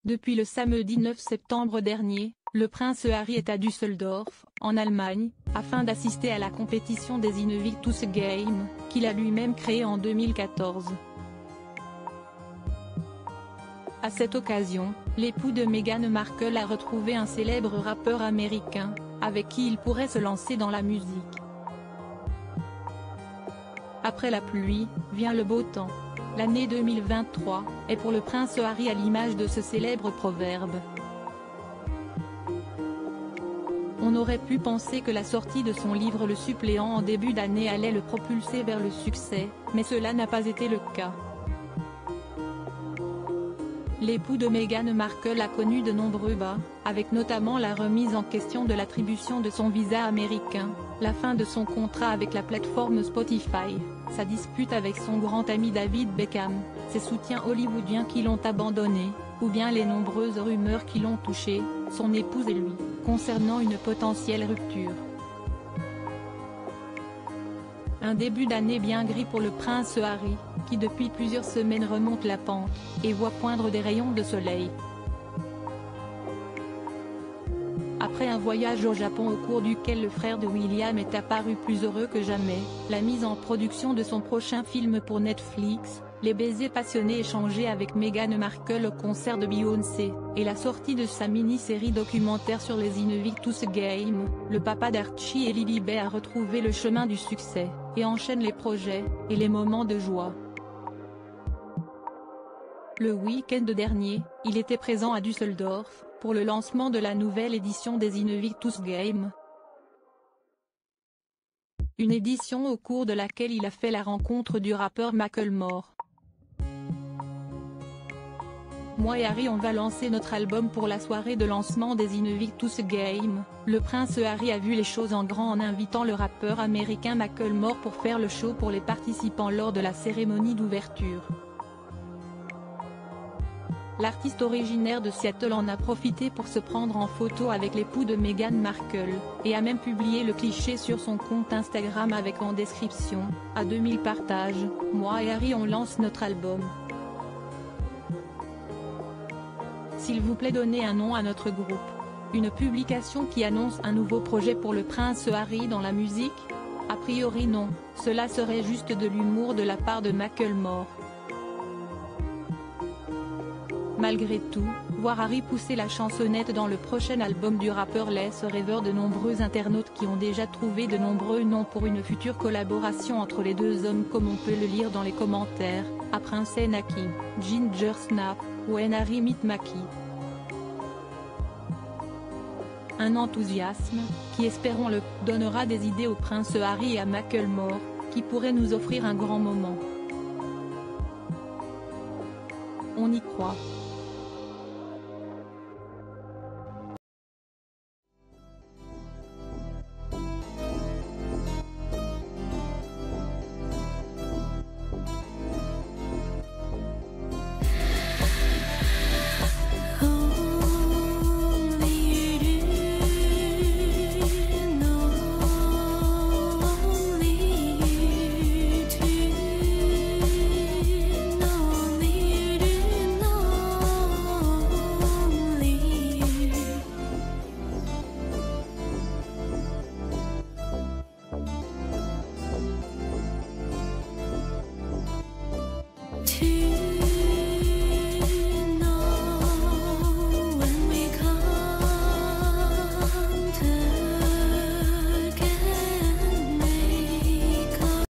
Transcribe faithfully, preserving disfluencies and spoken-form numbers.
Depuis le samedi neuf septembre dernier, le prince Harry est à Düsseldorf, en Allemagne, afin d'assister à la compétition des Invictus Games, qu'il a lui-même créée en deux mille quatorze. À cette occasion, l'époux de Meghan Markle a retrouvé un célèbre rappeur américain, avec qui il pourrait se lancer dans la musique. Après la pluie, vient le beau temps. L'année deux mille vingt-trois est pour le prince Harry à l'image de ce célèbre proverbe. On aurait pu penser que la sortie de son livre Le Suppléant en début d'année allait le propulser vers le succès, mais cela n'a pas été le cas. L'époux de Meghan Markle a connu de nombreux bas, avec notamment la remise en question de l'attribution de son visa américain, la fin de son contrat avec la plateforme Spotify, sa dispute avec son grand ami David Beckham, ses soutiens hollywoodiens qui l'ont abandonné, ou bien les nombreuses rumeurs qui l'ont touché, son épouse et lui, concernant une potentielle rupture. Un début d'année bien gris pour le prince Harry, qui depuis plusieurs semaines remonte la pente, et voit poindre des rayons de soleil. Après un voyage au Japon au cours duquel le frère de William est apparu plus heureux que jamais, la mise en production de son prochain film pour Netflix, les baisers passionnés échangés avec Meghan Markle au concert de Beyoncé, et la sortie de sa mini-série documentaire sur les Invictus Games, le papa d'Archie et Lilibet a retrouvé le chemin du succès, et enchaîne les projets, et les moments de joie. Le week-end dernier, il était présent à Düsseldorf, pour le lancement de la nouvelle édition des Invictus Games. Une édition au cours de laquelle il a fait la rencontre du rappeur Macklemore. Moi et Harry on va lancer notre album pour la soirée de lancement des Invictus Games. Le prince Harry a vu les choses en grand en invitant le rappeur américain Macklemore pour faire le show pour les participants lors de la cérémonie d'ouverture. L'artiste originaire de Seattle en a profité pour se prendre en photo avec l'époux de Meghan Markle, et a même publié le cliché sur son compte Instagram avec en description, à deux mille partages, « Moi et Harry on lance notre album. S'il vous plaît donnez un nom à notre groupe. » Une publication qui annonce un nouveau projet pour le prince Harry dans la musique? A priori non, cela serait juste de l'humour de la part de Macklemore. Malgré tout, voir Harry pousser la chansonnette dans le prochain album du rappeur laisse rêveur de nombreux internautes qui ont déjà trouvé de nombreux noms pour une future collaboration entre les deux hommes comme on peut le lire dans les commentaires, à Prince Naki, Ginger Snap, ou Harry Meet Mackie. Un enthousiasme, qui espérons-le, donnera des idées au prince Harry et à Macklemore, qui pourrait nous offrir un grand moment. On y croit. To